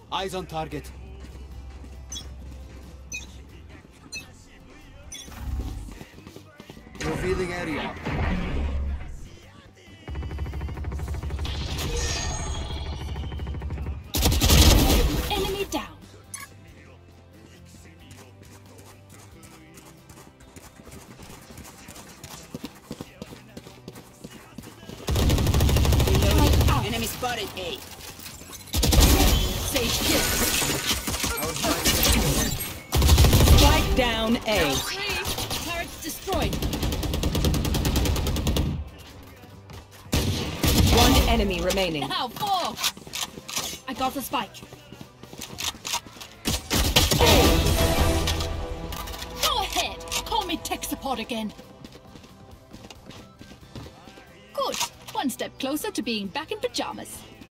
Eyes on target. Revealing area. Enemy down. Enemy spotted A. Sage kill. Strike down A. Turrets destroyed. One enemy remaining. Now, 4. I got the spike. Go ahead. Call me tech support again. Good. One step closer to being back in pajamas.